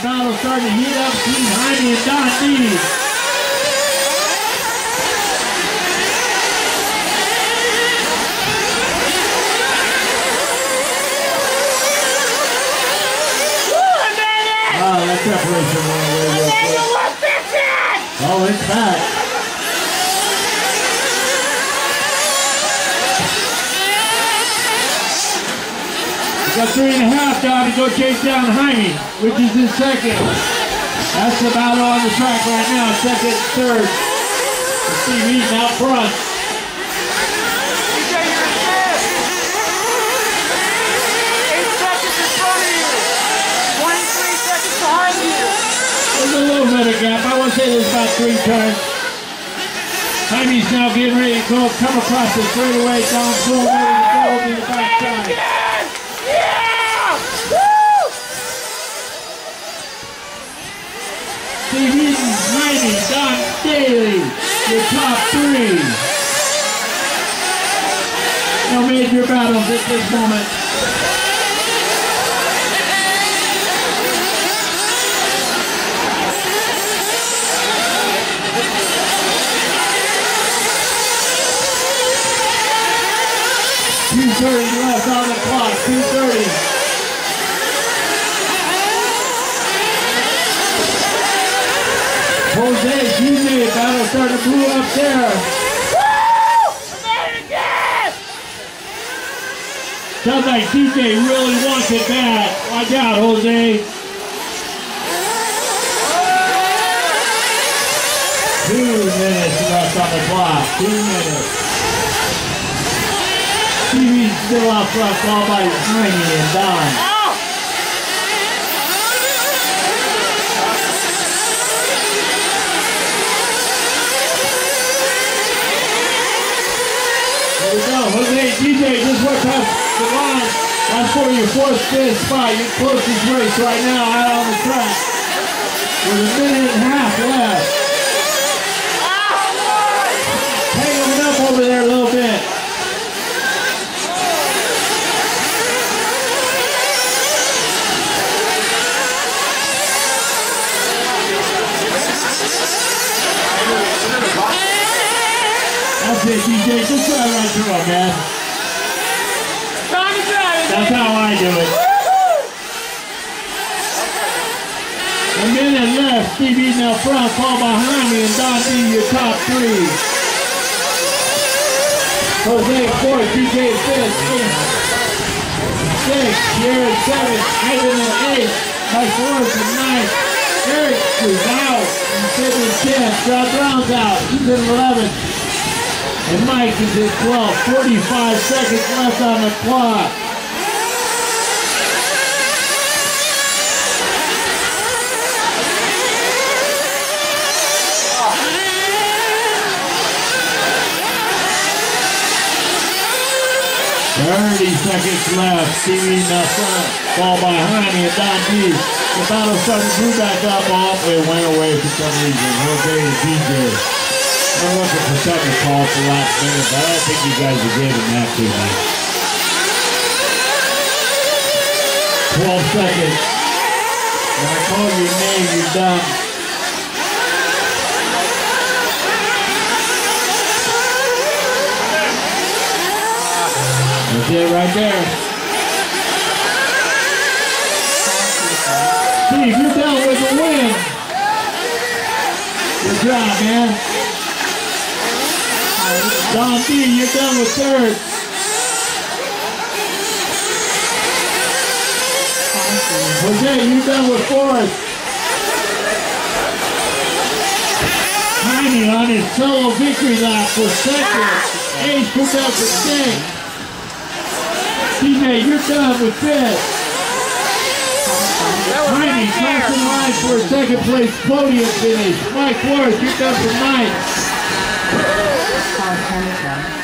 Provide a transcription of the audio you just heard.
battle starting to heat up between Jaime and Don D. Oh, that separation went away real quick. Oh, it's back. You got 3.5 down to go chase down Jaime, which is in second. That's the battle on the track right now, second, third. Steve Eaton out front. There's a little bit of gap. I want to say there's about 3 turns. Jaime's now getting ready to go come across the straightaway. Don's going ready to go over the backside. Yeah! Woo! Steve Eaton, Jaime, Don Daly, your top 3. No major battles at this moment. .230 left on the clock, 2:30. Jose, DJ, battle starting to move up there. Woo! I made it again! Sounds like DJ really wants it bad. Watch out, Jose. 2 minutes left on the clock, 2 minutes. Stevie's still out front, followed by Jaime and Don. There we go. Jose, DJ just went past the line. That's for your 4th, 5th spot. Your closest race right now out on the track. With 1.5 minutes left. Hanging it up over there a little bit. That's it, DJ. Just try right through it, man. That's how I do it. 1 minute left. Steve Eaton out front, followed by Jaime and Don D, your top 3. Jose 4th, DJ 5th, 6th, Jared 7th, Ivan at 8th, Mike Forrest at 9th, Eric is out, and Sid is 10th, John Brown's out, he's at 11th. And Mike is at 12, 45 seconds left on the clock. Seconds left. Steve Eaton up front, followed by Jaime and Don D. The battle starting to move back up. Oh, it went away for some reason. Jose and DJ. I'm looking for something to call for last minute, but I don't think you guys are giving that to me. 12 seconds. When I call your name, you're done. That's it right there. Steve, you're down with the win. Good job, man. Don D, you're done with 3rd. Jose, you're done with 4th. Jaime on his solo victory lap for 2nd. Ace put up for 6th. DJ, you're done with 5th. Jaime crossing line for a 2nd place podium finish. Mike Forrest, you're done for 9th.